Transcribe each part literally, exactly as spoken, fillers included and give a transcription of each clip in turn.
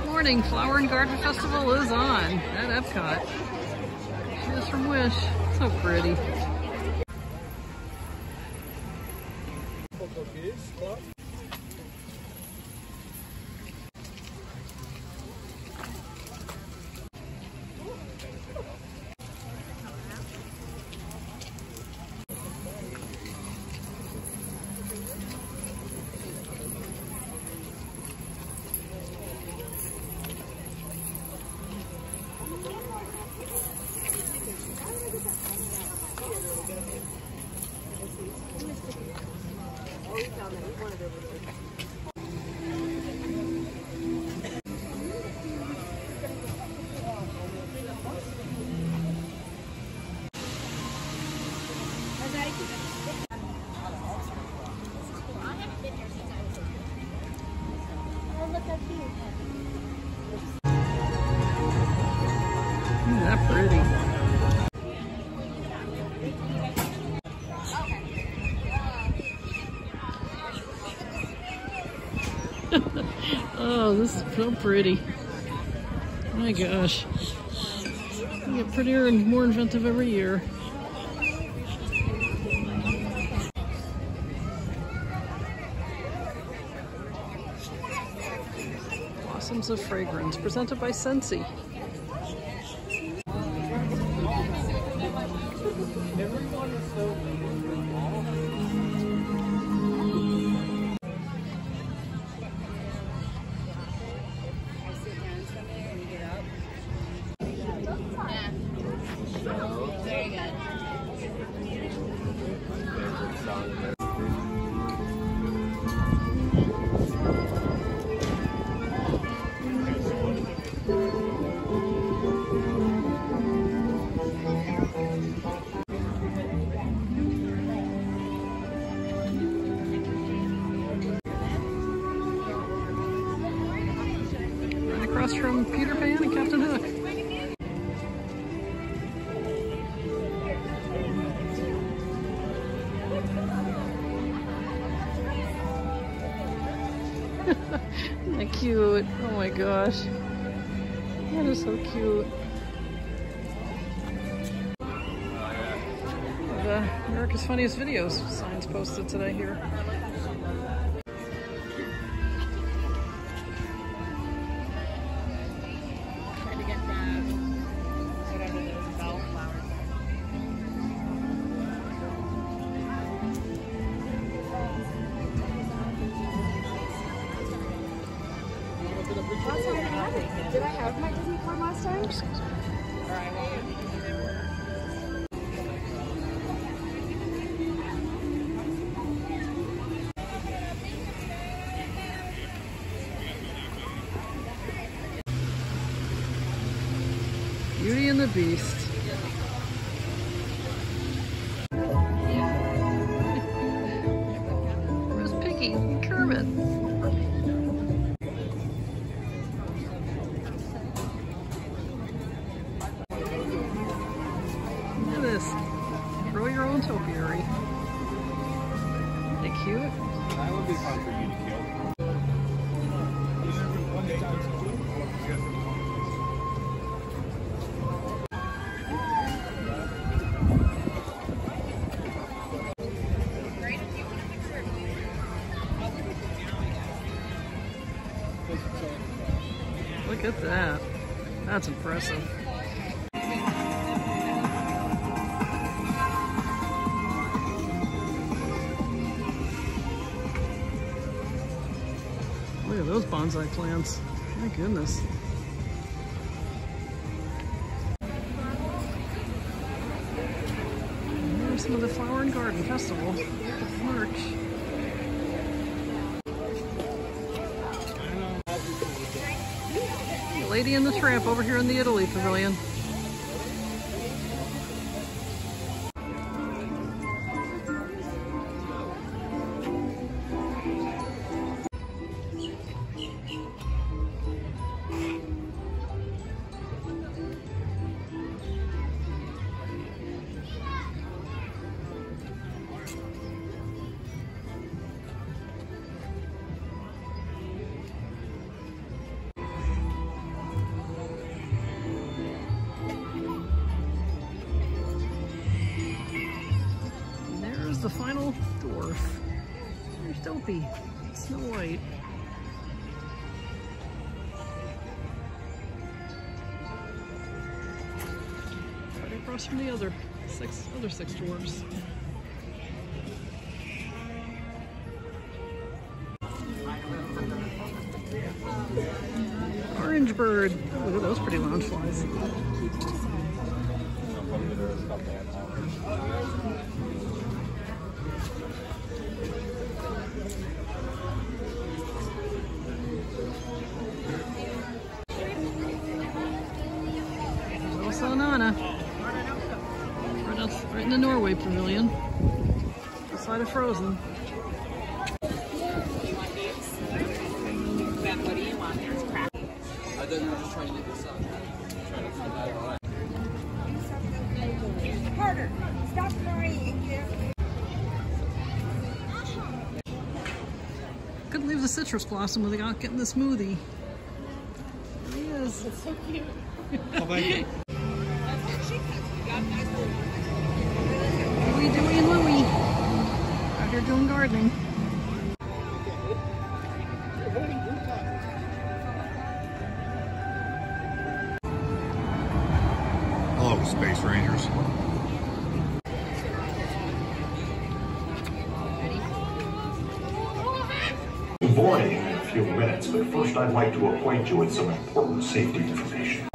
Morning, Flower and Garden Festival is on at Epcot. She is from Wish. So pretty. Isn't that pretty? Oh, this is so pretty. My gosh. You get prettier and more inventive every year. Blossoms of Fragrance, presented by Scentsy. Everyone is so Very good. Right across from Peter Pan and Captain Hook. Isn't that cute? Oh my gosh. That is so cute. The America's Funniest Videos signs posted today here. Trying to get the whatever those bell flowers Last time I had it. Did I have my Disney card last time? are. Or I won't. Beauty and the Beast. Where's Piggy and Kermit? Look at this. Grow your own topiary. Isn't that cute? That would be fun for you to kill. Look at that. That's impressive. Look at those bonsai plants. My goodness. And there's some of the Flower and Garden Festival. March. Lady and the Tramp over here in the Italy Pavilion. Snoopy, Snow White. Right across from the other six, other six dwarves. Orange bird. Oh, look at those pretty lounge flies. Also Nana. Right, out, right in the Norway Pavilion. Beside of Frozen. What do you want? There's crap. I thought you were just trying to get this up. Trying to find out. Carter, stop crying. Couldn't leave the citrus blossom without getting the smoothie. There he is. It's so cute. Oh, thank you. Louie, Dewey, and Louie. Out here doing gardening. Hello, Space Rangers. Boarding in a few minutes, but first I'd like to acquaint you with some important safety information.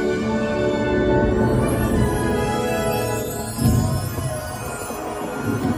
Thank you.